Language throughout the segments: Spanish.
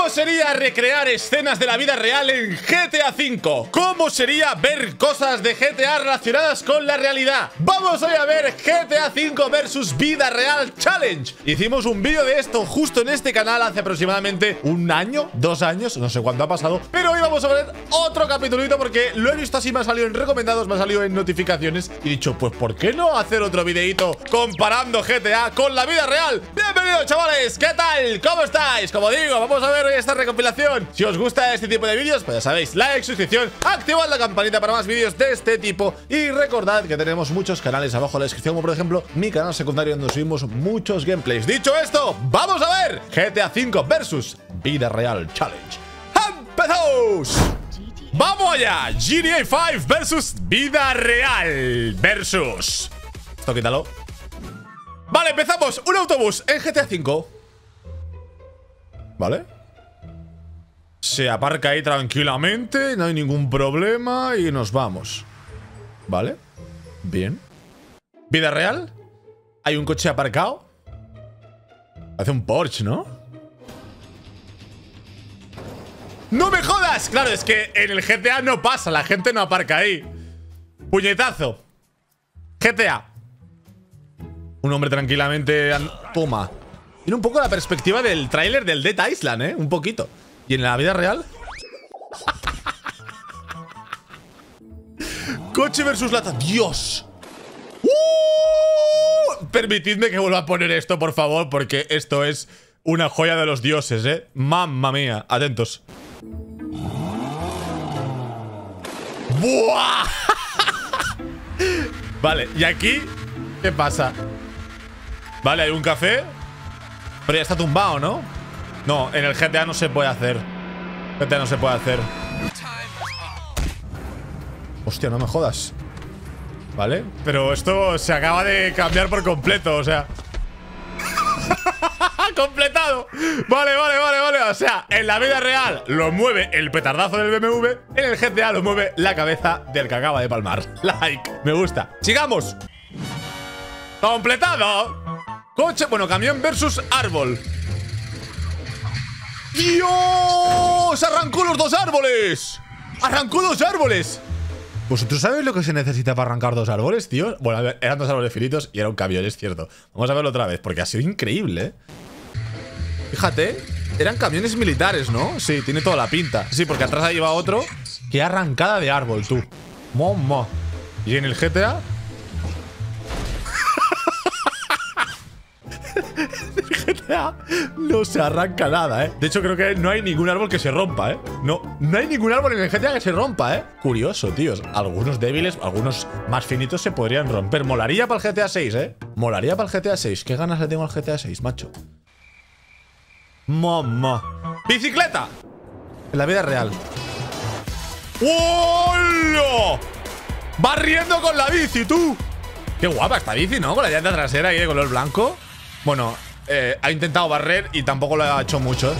¿Cómo sería recrear escenas de la vida real en GTA V? ¿Cómo sería ver cosas de GTA relacionadas con la realidad? Vamos hoy a ver GTA V versus Vida Real Challenge. Hicimos un vídeo de esto justo en este canal hace aproximadamente un año, 2 años, no sé cuánto ha pasado. Pero hoy vamos a ver otro capitulito porque lo he visto así, me ha salido en recomendados, me ha salido en notificaciones. Y he dicho, pues ¿por qué no hacer otro videito comparando GTA con la vida real? Bienvenidos, chavales, ¿qué tal? ¿Cómo estáis? Como digo, vamos a ver hoy esta recopilación. Si os gusta este tipo de vídeos, pues ya sabéis, like, suscripción, activad la campanita para más vídeos de este tipo. Y recordad que tenemos muchos canales abajo en la descripción, como por ejemplo mi canal secundario donde subimos muchos gameplays. Dicho esto, vamos a ver GTA V versus Vida Real Challenge. ¡Empezamos! ¡Vamos allá! GTA 5 versus Vida Real versus... Esto quítalo. Vale, empezamos. Un autobús en GTA V. ¿Vale? Se aparca ahí tranquilamente, no hay ningún problema y nos vamos. ¿Vale? Bien. ¿Vida real? ¿Hay un coche aparcado? Hace un Porsche, ¿no? ¡No me jodas! Claro, es que en el GTA no pasa, la gente no aparca ahí. Puñetazo. GTA. Un hombre tranquilamente... Toma. Tiene un poco la perspectiva del tráiler del Dead Island, ¿eh? Un poquito. ¿Y en la vida real? Coche versus lata. ¡Dios! Permitidme que vuelva a poner esto, por favor, porque esto es una joya de los dioses, ¿eh? Mamma mía. Atentos. ¡Buah! Vale, y aquí, ¿qué pasa? Vale, hay un café. Pero ya está tumbado, ¿no? No, en el GTA no se puede hacer. GTA no se puede hacer. Hostia, no me jodas. Vale, pero esto se acaba de cambiar por completo, o sea. ¡Completado! Vale. O sea, en la vida real lo mueve el petardazo del BMW. En el GTA lo mueve la cabeza del que acaba de palmar. Like, me gusta. ¡Sigamos! ¡Completado! Coche, bueno, camión versus árbol. ¡Dios! ¡Arrancó los 2 árboles! ¡Arrancó 2 árboles! ¿Vosotros sabéis lo que se necesita para arrancar 2 árboles, tío? Bueno, a ver, eran 2 árboles finitos y era un camión, es cierto. Vamos a verlo otra vez, porque ha sido increíble, ¿eh? Fíjate, eran camiones militares, ¿no? Sí, tiene toda la pinta. Sí, porque atrás ahí va otro. ¡Qué arrancada de árbol, tú! ¡Mamma! ¿Y en el GTA? No se arranca nada, ¿eh? De hecho, creo que no hay ningún árbol que se rompa, ¿eh? No hay ningún árbol en el GTA que se rompa, ¿eh? Curioso, tíos. Algunos débiles, algunos más finitos se podrían romper. Molaría para el GTA 6, ¿eh? Molaría para el GTA 6. ¿Qué ganas le tengo al GTA 6, macho? Mamá. ¡Bicicleta! En la vida real. ¡Hola! ¡Barriendo con la bici, tú! Qué guapa esta bici, ¿no? Con la llanta trasera ahí de color blanco. Bueno, ha intentado barrer y tampoco lo ha hecho mucho, ¿eh?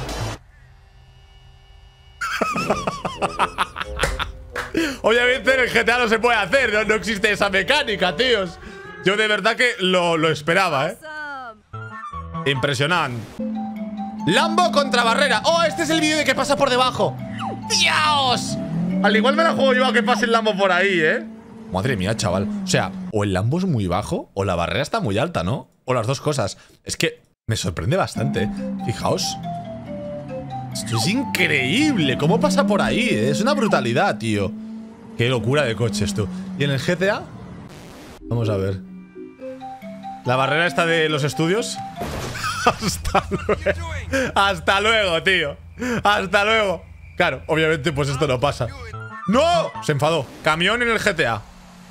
Obviamente en el GTA no se puede hacer, no existe esa mecánica, tíos. Yo de verdad que lo esperaba, ¿eh? Impresionante. Lambo contra barrera. ¡Oh, este es el vídeo de que pasa por debajo! ¡Dios! Al igual me la juego yo a que pase el Lambo por ahí, ¿eh? Madre mía, chaval. O sea, o el Lambo es muy bajo o la barrera está muy alta, ¿no? O las dos cosas. Es que me sorprende bastante, ¿eh? Fijaos. Esto es increíble. ¿Cómo pasa por ahí? Es una brutalidad, tío. Qué locura de coches, tú. ¿Y en el GTA? Vamos a ver. La barrera esta de los estudios. Hasta luego. Hasta luego, tío. Hasta luego. Claro, obviamente pues esto no pasa. ¡No! Se enfadó. Camión en el GTA.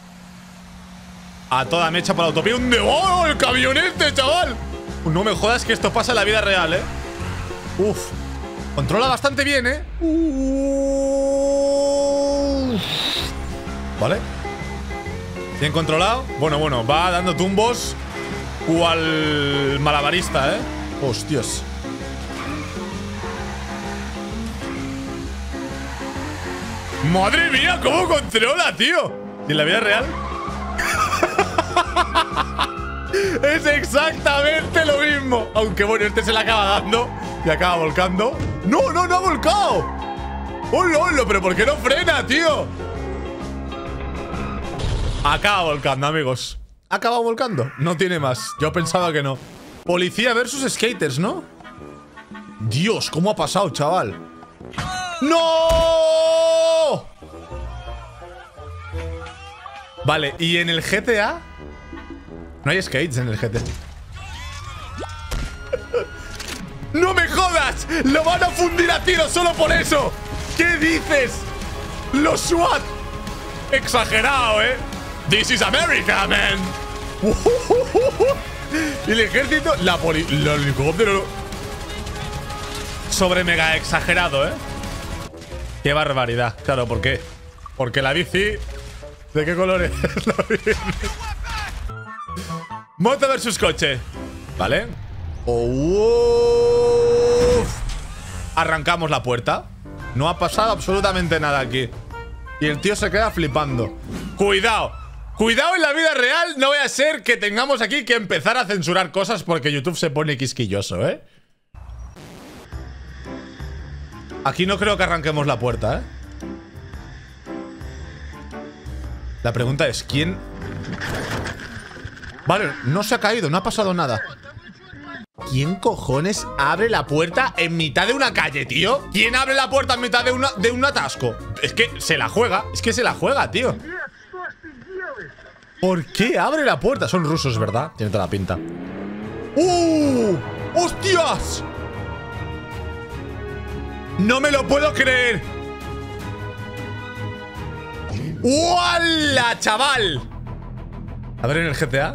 A toda mecha por la autopista. ¡Oh, el camionete, chaval! No me jodas que esto pasa en la vida real, ¿eh? Uf. Controla bastante bien, ¿eh? Vale. Bien controlado. Bueno, va dando tumbos. Cual malabarista, ¿eh? Hostias. ¡Madre mía! ¿Cómo controla, tío? ¿Y en la vida real? Es exactamente lo mismo. Aunque bueno, este se la acaba dando y acaba volcando. ¡No, no, no ha volcado! ¡Hola, hola! ¿Pero por qué no frena, tío? Acaba volcando, amigos. ¿Ha acabado volcando? No tiene más. Yo pensaba que no. Policía versus skaters, ¿no? Dios, ¿cómo ha pasado, chaval? ¡No! Vale, ¿y en el GTA? No hay skates en el GTA. ¡No me jodas! ¡Lo van a fundir a tiro solo por eso! ¿Qué dices? ¡Los SWAT! Exagerado, ¿eh? This is America, man. Y el ejército, el helicóptero. Sobre mega exagerado, ¿eh? Qué barbaridad. Claro, ¿por qué? Porque la bici... ¿De qué color es la bici? Moto versus coche. ¿Vale? Arrancamos la puerta. No ha pasado absolutamente nada aquí. Y el tío se queda flipando. ¡Cuidado! ¡Cuidado en la vida real! No vaya a ser que tengamos aquí que empezar a censurar cosas porque YouTube se pone quisquilloso, ¿eh? Aquí no creo que arranquemos la puerta, ¿eh? La pregunta es, ¿quién? Vale, no se ha caído, no ha pasado nada. ¿Quién cojones abre la puerta en mitad de una calle, tío? ¿Quién abre la puerta en mitad de un atasco? Es que se la juega. Es que se la juega, tío. ¿Por qué abre la puerta? Son rusos, ¿verdad? Tiene toda la pinta. ¡Hostias! ¡No me lo puedo creer! ¡Hola, chaval! A ver en el GTA.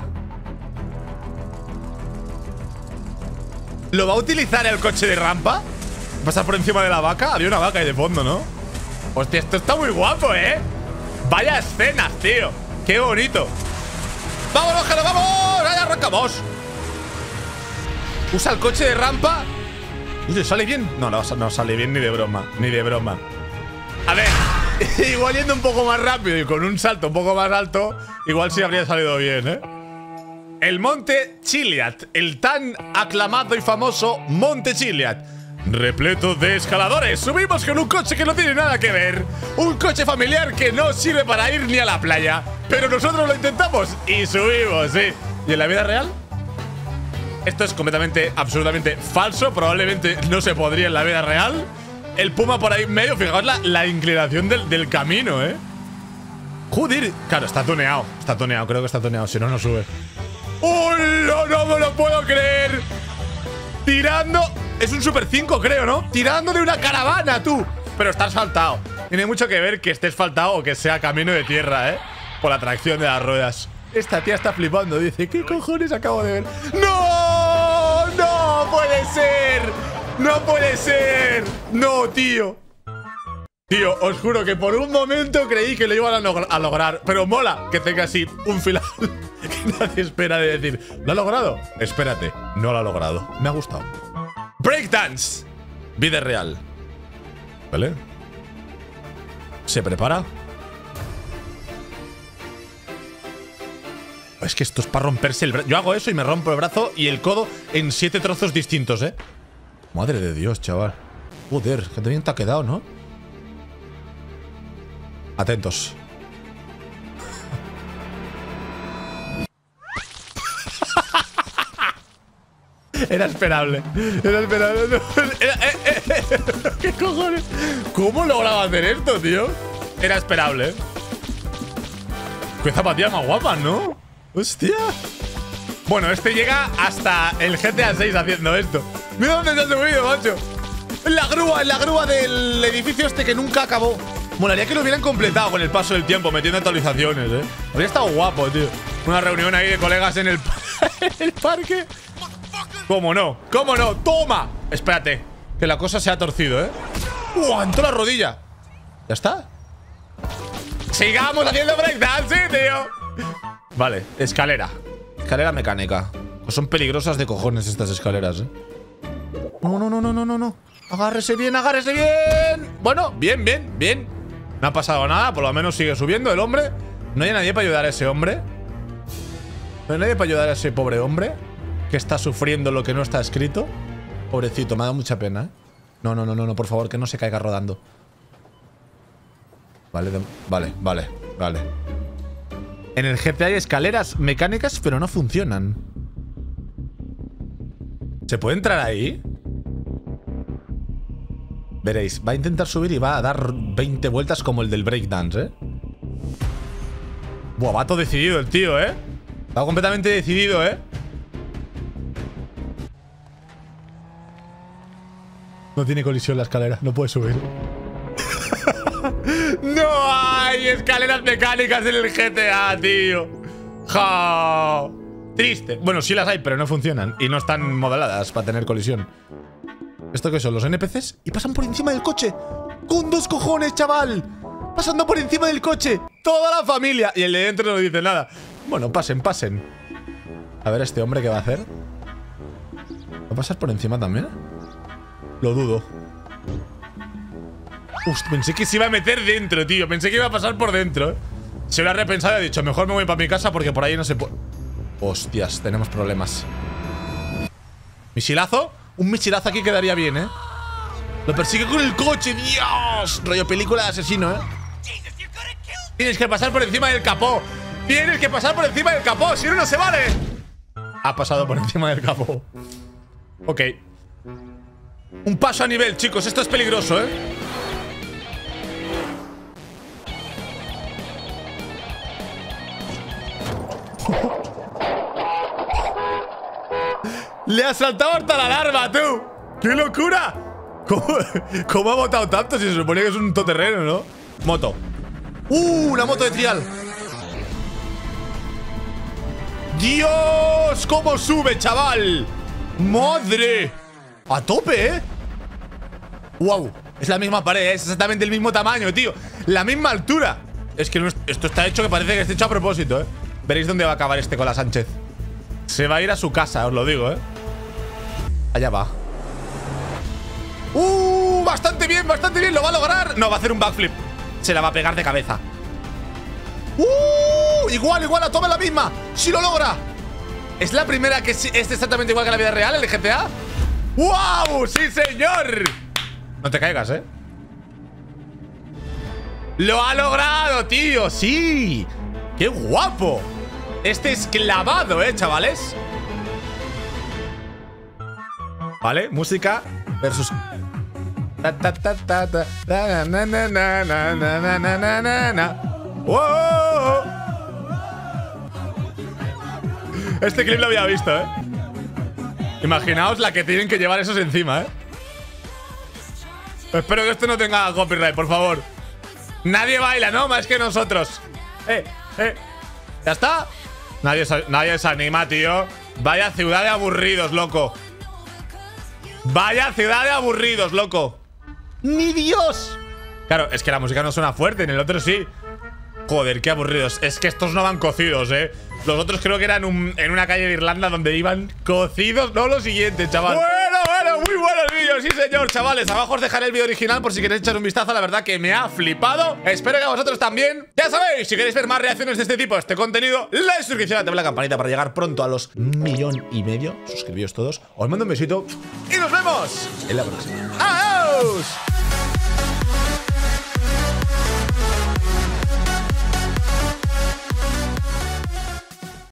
¿Lo va a utilizar el coche de rampa? ¿Pasar por encima de la vaca? Había una vaca ahí de fondo, ¿no? Hostia, esto está muy guapo, ¿eh? Vaya escenas, tío. ¡Qué bonito! ¡Vámonos, que nos vamos! ¡Ahí arrancamos! Usa el coche de rampa. Oye, ¿sale bien? No, no sale bien ni de broma. Ni de broma. A ver, igual yendo un poco más rápido y con un salto un poco más alto, igual sí habría salido bien, ¿eh? El Monte Chiliad, el tan aclamado y famoso Monte Chiliad, repleto de escaladores. Subimos con un coche que no tiene nada que ver. Un coche familiar que no sirve para ir ni a la playa. Pero nosotros lo intentamos y subimos, sí. ¿Y en la vida real? Esto es completamente, absolutamente falso. Probablemente no se podría en la vida real. El puma por ahí en medio. Fijaos la inclinación del camino, ¿eh? Joder. Claro, está tuneado. Está tuneado, creo que está tuneado. Si no, no sube. ¡Hola! ¡No me lo puedo creer! Tirando... Es un Super 5, creo, ¿no? Tirando de una caravana, tú. Pero está asfaltado. Tiene mucho que ver que esté asfaltado o que sea camino de tierra, ¿eh? Por la tracción de las ruedas. Esta tía está flipando. Dice, ¿qué cojones acabo de ver? ¡No! ¡No puede ser! ¡No puede ser! ¡No, tío! Tío, os juro que por un momento creí que lo iban a lograr. Pero mola que tenga así un final que nadie espera de decir, ¿lo ha logrado? Espérate, no lo ha logrado. Me ha gustado. Breakdance. Vida real. ¿Vale? ¿Se prepara? Es que esto es para romperse el brazo. Yo hago eso y me rompo el brazo y el codo en 7 trozos distintos, ¿eh? Madre de Dios, chaval. Joder, que bien te ha quedado, ¿no? Atentos. Era esperable. Era esperable. ¿Qué cojones? ¿Cómo lograba hacer esto, tío? Era esperable, ¿eh? Qué zapatillas más guapas, ¿no? ¡Hostia! Bueno, este llega hasta el GTA 6 haciendo esto. Mira dónde se ha subido, macho. En la grúa del edificio este que nunca acabó. Molaría que lo hubieran completado con el paso del tiempo, metiendo actualizaciones, ¿eh? Habría estado guapo, tío. Una reunión ahí de colegas en el parque. ¿Cómo no? ¿Cómo no? ¡Toma! Espérate, que la cosa se ha torcido, ¿eh? ¡Entró la rodilla! ¿Ya está? ¡Sigamos haciendo breakdance, tío! Vale, escalera. Escalera mecánica. Pues son peligrosas de cojones estas escaleras, ¿eh? No. Agárrese bien, agárrese bien. Bueno, bien. No ha pasado nada, por lo menos sigue subiendo el hombre. No hay nadie para ayudar a ese hombre. No hay nadie para ayudar a ese pobre hombre que está sufriendo lo que no está escrito. Pobrecito, me ha dado mucha pena, ¿eh? No, no, no, no, no, por favor, que no se caiga rodando. Vale, vale. En el GTA hay escaleras mecánicas, pero no funcionan. ¿Se puede entrar ahí? Veréis, va a intentar subir y va a dar 20 vueltas como el del breakdance, ¿eh? Buah, va todo decidido el tío, ¿eh? Va completamente decidido, ¿eh? No tiene colisión la escalera, no puede subir. ¡No hay escaleras mecánicas en el GTA, tío! ¡Ja! Triste. Bueno, sí las hay, pero no funcionan. Y no están modeladas para tener colisión. ¿Esto qué son? ¿Los NPCs? Y pasan por encima del coche. ¡Con 2 cojones, chaval! Pasando por encima del coche. Toda la familia. Y el de dentro no dice nada. Bueno, pasen, pasen. A ver, ¿este hombre qué va a hacer? ¿Va a pasar por encima también? Lo dudo. Ust, pensé que se iba a meter dentro, tío. Pensé que iba a pasar por dentro, ¿eh? Se lo ha repensado y ha dicho, mejor me voy para mi casa porque por ahí no se puede. Hostias, tenemos problemas. ¿Misilazo? Un misilazo aquí quedaría bien, ¿eh? Lo persigue con el coche, Dios. Rollo película de asesino, ¿eh? Tienes que pasar por encima del capó. Tienes que pasar por encima del capó. Si no, no se vale. Ha pasado por encima del capó. Ok. Un paso a nivel, chicos. Esto es peligroso, ¿eh? Le ha saltado hasta la alarma, tú. ¡Qué locura! ¿Cómo ha botado tanto? Si se supone que es un todoterreno, ¿no? Moto. Una moto de trial. ¡Dios! ¿Cómo sube, chaval? ¡Madre! A tope, ¿eh? ¡Wow! Es la misma pared, ¿eh? Es exactamente el mismo tamaño, tío. La misma altura. Es que esto está hecho que parece que está hecho a propósito, ¿eh? Veréis dónde va a acabar este con la Sánchez. Se va a ir a su casa, os lo digo, ¿eh? Allá va. Bastante bien, ¿lo va a lograr? No, va a hacer un backflip. Se la va a pegar de cabeza. Igual, a toma la misma. ¡Sí lo logra! ¿Es la primera que es exactamente igual que la vida real, el de GTA? ¡Wow! ¡Sí, señor! No te caigas, ¿eh? ¡Lo ha logrado, tío! ¡Sí! ¡Qué guapo! Este es clavado, chavales. Vale, música versus. ¡Wow! Este clip lo había visto, ¿eh? Imaginaos la que tienen que llevar esos encima, ¿eh? Espero que esto no tenga copyright, por favor. Nadie baila, ¿no? Más que nosotros. ¿Ya está? Nadie se anima, tío. Vaya ciudad de aburridos, loco. Vaya ciudad de aburridos, loco. ¡Ni Dios! Claro, es que la música no suena fuerte, en el otro sí. Joder, qué aburridos. Es que estos no van cocidos, ¿eh? Los otros creo que eran en una calle de Irlanda donde iban cocidos. No lo siguiente, chaval. Bueno, muy bueno el vídeo, sí señor, chavales. Abajo os dejaré el vídeo original por si queréis echar un vistazo. La verdad que me ha flipado. Espero que a vosotros también. Ya sabéis, si queréis ver más reacciones de este tipo, este contenido, la suscripción, activa la campanita para llegar pronto a los 1,5 millones. Suscribíos todos. Os mando un besito y nos vemos en la próxima. ¡Adiós!